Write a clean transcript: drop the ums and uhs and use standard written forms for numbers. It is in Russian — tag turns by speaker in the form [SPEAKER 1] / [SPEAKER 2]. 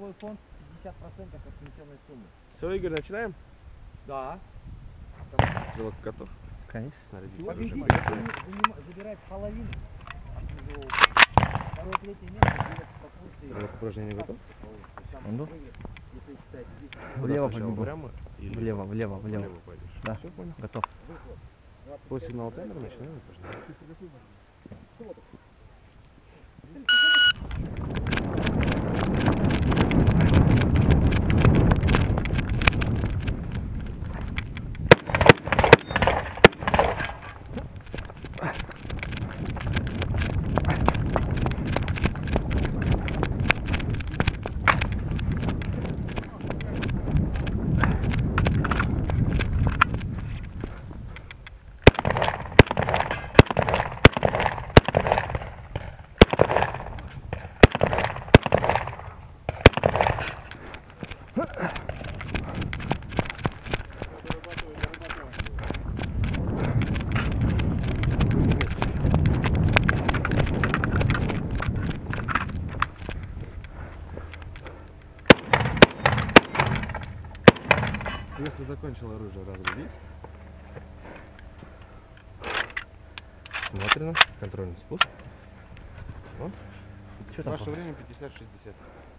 [SPEAKER 1] жилой фонд 50% от пенсионной суммы.
[SPEAKER 2] Все, Игорь, начинаем?
[SPEAKER 1] Да.
[SPEAKER 2] Жилок готов?
[SPEAKER 3] Конечно.
[SPEAKER 1] Победитель забирает половину от жилого фонда. Второе, третье место делят по пункту.
[SPEAKER 2] Жилок упражнение готов?
[SPEAKER 3] Секунду.
[SPEAKER 1] Если считаете 10
[SPEAKER 3] Влево
[SPEAKER 2] Сначала
[SPEAKER 3] побегу.
[SPEAKER 2] прямо или
[SPEAKER 3] Влево, влево, влево.
[SPEAKER 2] влево пойдешь?
[SPEAKER 3] Да.
[SPEAKER 2] Все понял?
[SPEAKER 3] Готов.
[SPEAKER 2] По сигналу таймера начинаем упражнение. Если закончил оружие, разрядить. Смотрено. Контрольный спуск. Вот.
[SPEAKER 3] Что там?
[SPEAKER 2] Ваше время 50-60.